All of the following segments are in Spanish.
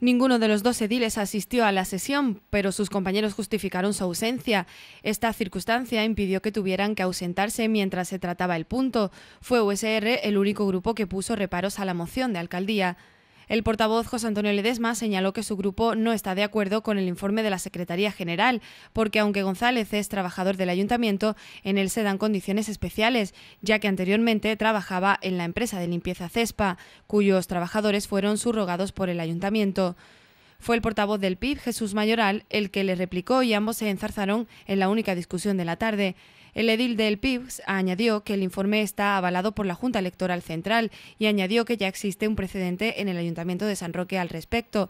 Ninguno de los dos ediles asistió a la sesión, pero sus compañeros justificaron su ausencia. Esta circunstancia impidió que tuvieran que ausentarse mientras se trataba el punto. Fue USR el único grupo que puso reparos a la moción de alcaldía. El portavoz José Antonio Ledesma señaló que su grupo no está de acuerdo con el informe de la Secretaría General, porque aunque González es trabajador del ayuntamiento, en él se dan condiciones especiales, ya que anteriormente trabajaba en la empresa de limpieza Cespa, cuyos trabajadores fueron subrogados por el ayuntamiento. Fue el portavoz del PIB, Jesús Mayoral, el que le replicó y ambos se enzarzaron en la única discusión de la tarde. El edil del PIB añadió que el informe está avalado por la Junta Electoral Central y añadió que ya existe un precedente en el Ayuntamiento de San Roque al respecto.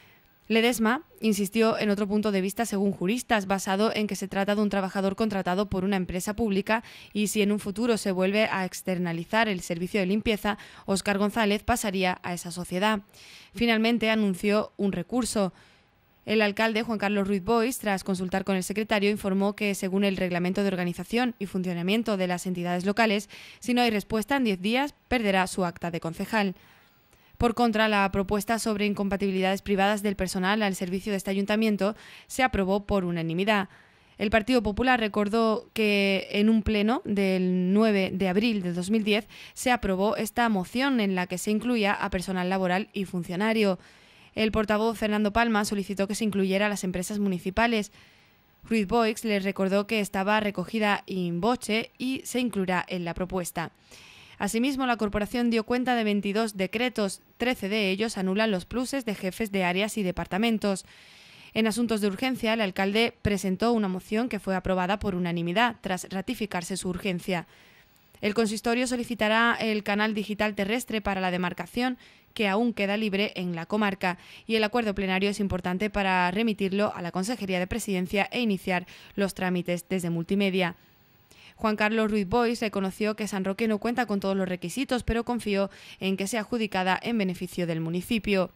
Ledesma insistió en otro punto de vista según juristas, basado en que se trata de un trabajador contratado por una empresa pública y si en un futuro se vuelve a externalizar el servicio de limpieza, Óscar González pasaría a esa sociedad. Finalmente anunció un recurso. El alcalde, Juan Carlos Ruiz Boix, tras consultar con el secretario, informó que, según el Reglamento de Organización y Funcionamiento de las entidades locales, si no hay respuesta en 10 días, perderá su acta de concejal. Por contra, la propuesta sobre incompatibilidades privadas del personal al servicio de este ayuntamiento se aprobó por unanimidad. El Partido Popular recordó que en un pleno del 9 de abril de 2010 se aprobó esta moción en la que se incluía a personal laboral y funcionario. El portavoz Fernando Palma solicitó que se incluyera a las empresas municipales. Ruiz Boix les recordó que estaba recogida in voce y se incluirá en la propuesta. Asimismo, la corporación dio cuenta de 22 decretos, 13 de ellos anulan los pluses de jefes de áreas y departamentos. En asuntos de urgencia, el alcalde presentó una moción que fue aprobada por unanimidad tras ratificarse su urgencia. El consistorio solicitará el canal digital terrestre para la demarcación, que aún queda libre en la comarca, y el acuerdo plenario es importante para remitirlo a la Consejería de Presidencia e iniciar los trámites desde multimedia. Juan Carlos Ruiz Boix reconoció que San Roque no cuenta con todos los requisitos, pero confió en que sea adjudicada en beneficio del municipio.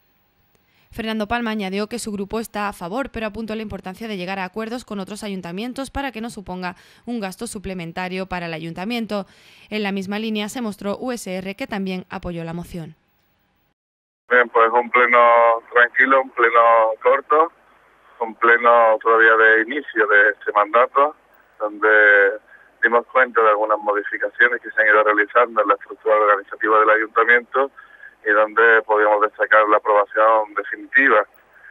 Fernando Palma añadió que su grupo está a favor, pero apuntó la importancia de llegar a acuerdos con otros ayuntamientos para que no suponga un gasto suplementario para el ayuntamiento. En la misma línea se mostró USR, que también apoyó la moción. Bien, pues un pleno tranquilo, un pleno corto, un pleno todavía de inicio de este mandato, donde dimos cuenta de algunas modificaciones que se han ido realizando en la estructura organizativa del ayuntamiento y donde podíamos destacar la aprobación definitiva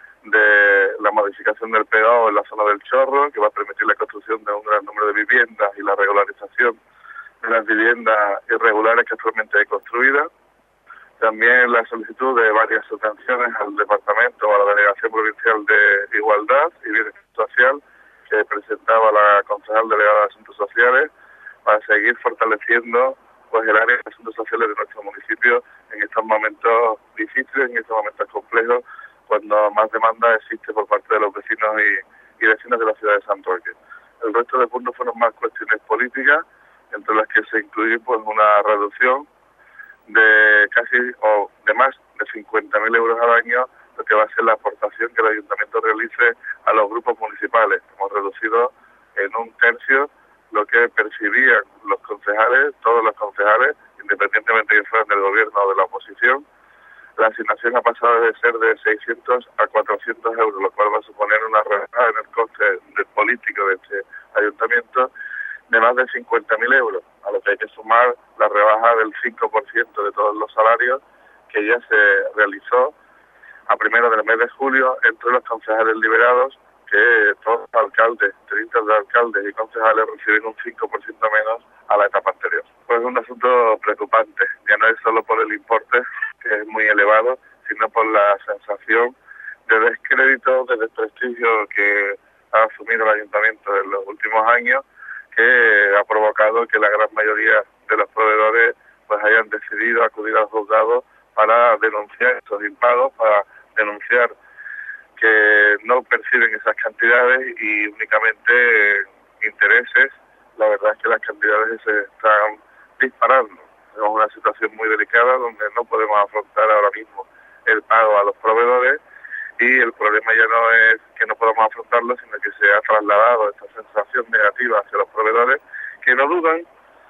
de la modificación del PO en la zona del Chorro, que va a permitir la construcción de un gran número de viviendas y la regularización de las viviendas irregulares que actualmente hay construidas. También la solicitud de varias subvenciones al departamento o a la Delegación Provincial de Igualdad y Bienestar Social que presentaba la concejal delegada de Asuntos Sociales para seguir fortaleciendo pues el área de asuntos sociales de nuestro municipio en estos momentos difíciles, en estos momentos complejos, cuando más demanda existe por parte de los vecinos y vecinos de la ciudad de San Roque. El resto de puntos fueron más cuestiones políticas, entre las que se incluyó pues una reducción de casi o de más de 50.000 euros al año, lo que va a ser la aportación que el ayuntamiento realice a los grupos municipales. Hemos reducido en 1/3 lo que percibían los concejales, todos los concejales, independientemente de que fueran del gobierno o de la oposición. La asignación ha pasado de ser de 600 a 400 euros, lo cual va a suponer una rebajada en el coste del político de este ayuntamiento de más de 50.000 euros, a lo que hay que sumar la rebaja del 5% de todos los salarios que ya se realizó a primero del mes de julio entre los concejales liberados, que todos los alcaldes, tenientes de alcaldes y concejales reciben un 5% menos a la etapa anterior. Pues es un asunto preocupante, ya no es solo por el importe, que es muy elevado, sino por la sensación de descrédito, de desprestigio que ha asumido el ayuntamiento en los últimos años, que ha provocado que la gran mayoría de los proveedores pues hayan decidido acudir al juzgado para denunciar estos impagos, para denunciar que no perciben esas cantidades y únicamente intereses. La verdad es que las cantidades se están disparando. Tenemos una situación muy delicada donde no podemos afrontar ahora mismo el pago a los proveedores y el problema ya no es que no podamos afrontarlo, sino que se ha trasladado esta sensación negativa hacia los proveedores que no dudan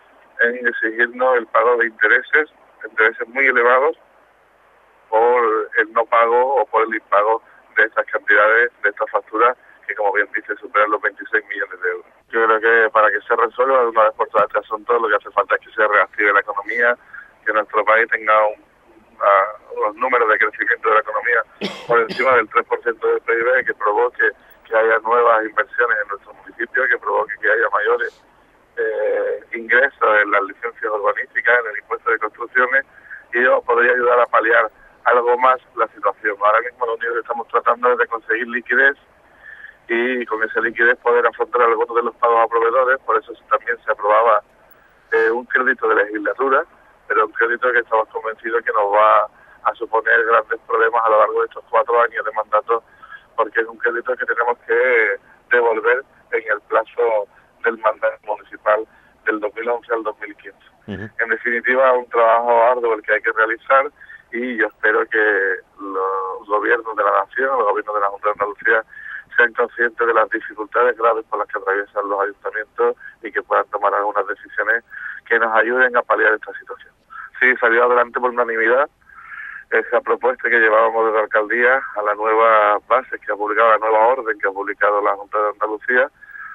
en exigirnos el pago de intereses muy elevados por el no pago o por el impago de estas cantidades, de estas facturas, que como bien dice superan los 26 millones de euros. Yo creo que para que se resuelva de una vez por todas este asunto, lo que hace falta es que se reactive la economía, que nuestro país tenga unos números de crecimiento de la economía por encima del 3% del PIB, que provoque que haya nuevas inversiones en nuestro municipio, que provoque que haya mayores ingresos en las licencias urbanísticas, en el impuesto de construcciones, y ello podría ayudar a paliar algo más la situación. Ahora mismo lo único que estamos tratando es de conseguir liquidez y con esa liquidez poder afrontar algunos de los pagos a proveedores. Por eso también se aprobaba un crédito de legislatura, pero un crédito que estamos convencidos que nos va a suponer grandes problemas a lo largo de estos 4 años de mandato, porque es un crédito que tenemos que devolver en el plazo del mandato municipal del 2011 al 2015. En definitiva, un trabajo arduo el que hay que realizar, y yo espero que los gobiernos de la nación, los gobiernos de la Junta de Andalucía, sean conscientes de las dificultades graves por las que atraviesan los ayuntamientos y que puedan tomar algunas decisiones que nos ayuden a paliar esta situación. Sí, salió adelante por unanimidad esa propuesta que llevábamos desde la alcaldía a la nueva base que ha publicado, la nueva orden que ha publicado la Junta de Andalucía,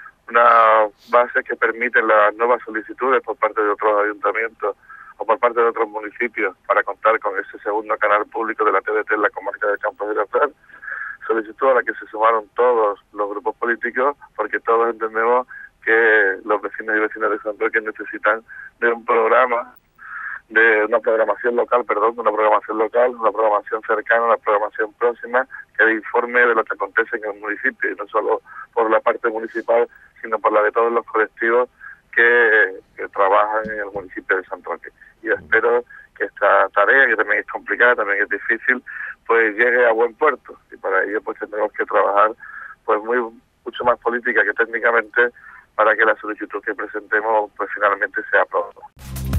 una base que permite las nuevas solicitudes por parte de otros ayuntamientos o por parte de otros municipios para contar con ese segundo canal público de la TDT en la comarca de Campos de Gibraltar. Solicitud a la que se sumaron todos los grupos políticos, porque todos entendemos que los vecinos y vecinas de San Roque necesitan de un programa, de una programación local, una programación cercana, una programación próxima, que informe de lo que acontece en el municipio, y no solo por la parte municipal, sino por la de todos los colectivos que trabajan en el municipio de San Roque. Y espero que esta tarea, que también es complicada, también es difícil, pues llegue a buen puerto, y para ello pues tendremos que trabajar pues mucho más política que técnicamente para que la solicitud que presentemos pues finalmente sea aprobada.